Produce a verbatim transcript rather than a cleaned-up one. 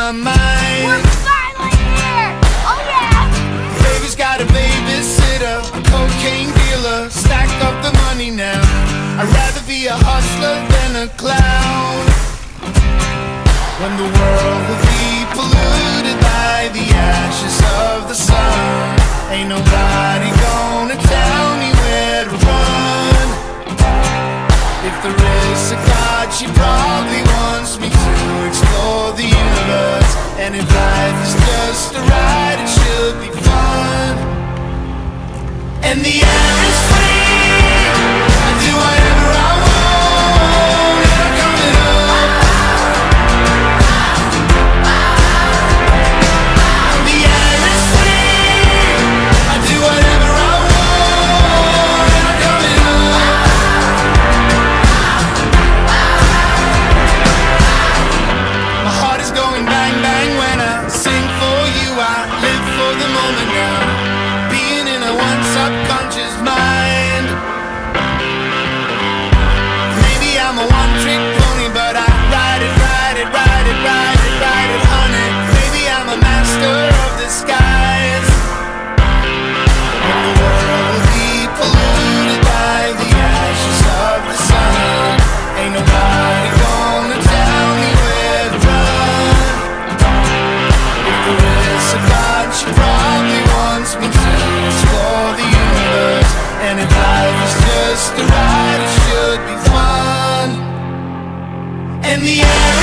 my mind. We're styling here! Oh yeah! Baby's got a babysitter, a cocaine dealer. Stack up the money now. I'd rather be a hustler than a clown. When the world will be polluted by the ashes of the sun, ain't nobody gonna tell me where to run. If there is a God, she probably wants me to explore the universe. And if life is just a ride, it should be fun. And the air is free, I do whatever I want. And I'm coming up. The air is free, I do whatever I want. And I'm coming up. My heart is going bang bang when I sing for you. I live for the moment now, being in a one subconscious mind. Maybe I'm a one-trick pony, but I ride it, ride it, ride it, ride it, ride it, honey. Maybe I'm a master of the skies. When the world will be polluted by the ashes of the sun, ain't nobody gonna tell me where to run. If there is a God, she probably wants me to explore the universe. And if life is just a ride, it should be fun. And the air